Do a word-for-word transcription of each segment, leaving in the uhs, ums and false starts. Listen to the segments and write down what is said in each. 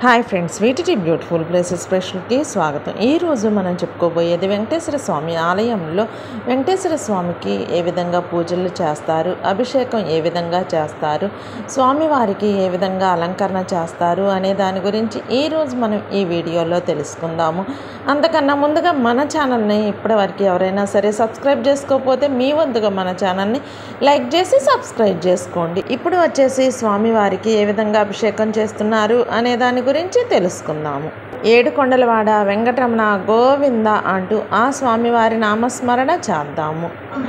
Hi friends, వీటిటీ beautiful places స్పెషల్కి స్వాగతం. ఈరోజు మనం చెప్పుకోబోయేది వెంకటేశ్వర స్వామి ఆలయంలో వెంకటేశ్వర స్వామికి ఏ విధంగా పూజలు చేస్తారు, అభిషేకం ఏ విధంగా చేస్తారు, స్వామివారికి ఏ విధంగా అలంకరణ చేస్తారు అనే దాని గురించి ఈరోజు మనం ఈ వీడియోలో తెలుసుకుందాము. అంతకన్నా ముందుగా మన ఛానల్ని ఇప్పటివరకు ఎవరైనా సరే సబ్స్క్రైబ్ చేసుకోకపోతే మీ వంతుగా మన ఛానల్ని లైక్ చేసి సబ్స్క్రైబ్ చేసుకోండి. ఇప్పుడు వచ్చేసి స్వామివారికి ఏ విధంగా అభిషేకం చేస్తున్నారు అనే దాని గురించి తెలుసుకుందాము. ఏడుకొండలవాడ వెంకటరమణ గోవింద అంటూ ఆ స్వామివారి నామస్మరణ చేద్దాము.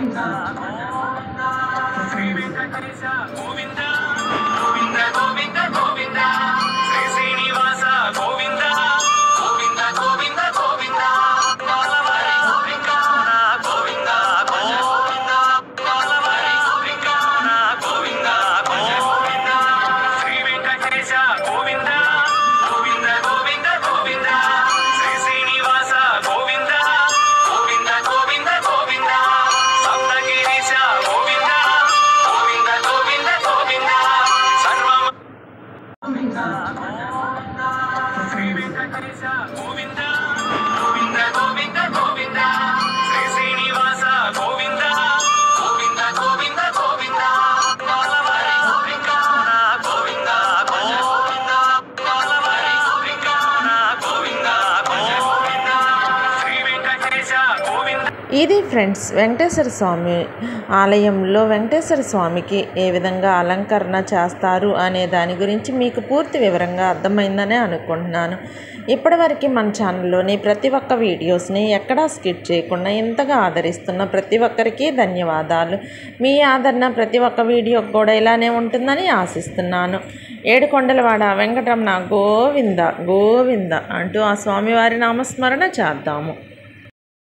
ఇది ఫ్రెండ్స్ వెంకటేశ్వర స్వామి ఆలయంలో వెంకటేశ్వర స్వామికి ఏ విధంగా అలంకరణ చేస్తారు అనే దాని గురించి మీకు పూర్తి వివరంగా అర్థమైందనే అనుకుంటున్నాను. ఇప్పటివరకు మన ఛానల్లోని ప్రతి ఒక్క వీడియోస్ని ఎక్కడా స్కిప్ చేయకుండా ఇంతగా ఆదరిస్తున్న ప్రతి ఒక్కరికి ధన్యవాదాలు. మీ ఆదరణ ప్రతి ఒక్క వీడియోకి కూడా ఇలానే ఉంటుందని ఆశిస్తున్నాను. ఏడుకొండలవాడ వెంకటరమణ గోవింద గోవింద అంటూ ఆ స్వామివారి నామస్మరణ చేద్దాము.